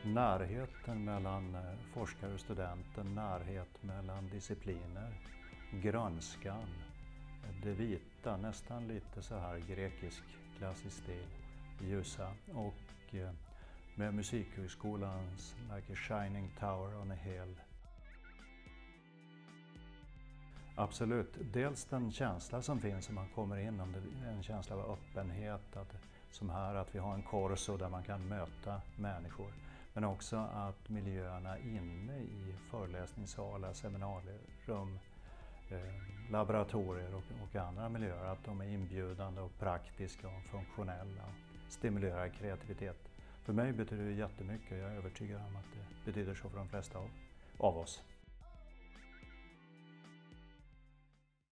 Närheten mellan forskare och studenten, närhet mellan discipliner, grönskan, det vita, nästan lite så här grekisk klassisk stil, ljusa, och med Musikhögskolans like a shining tower on a hill. Absolut, dels den känsla som finns när man kommer in, om det är en känsla av öppenhet, som här att vi har en korso där man kan möta människor. Men också att miljöerna inne i föreläsningssalar, seminarierum, laboratorier och andra miljöer, att de är inbjudande och praktiska och funktionella och stimulerar kreativitet. För mig betyder det jättemycket, jag är övertygad om att det betyder så för de flesta av oss.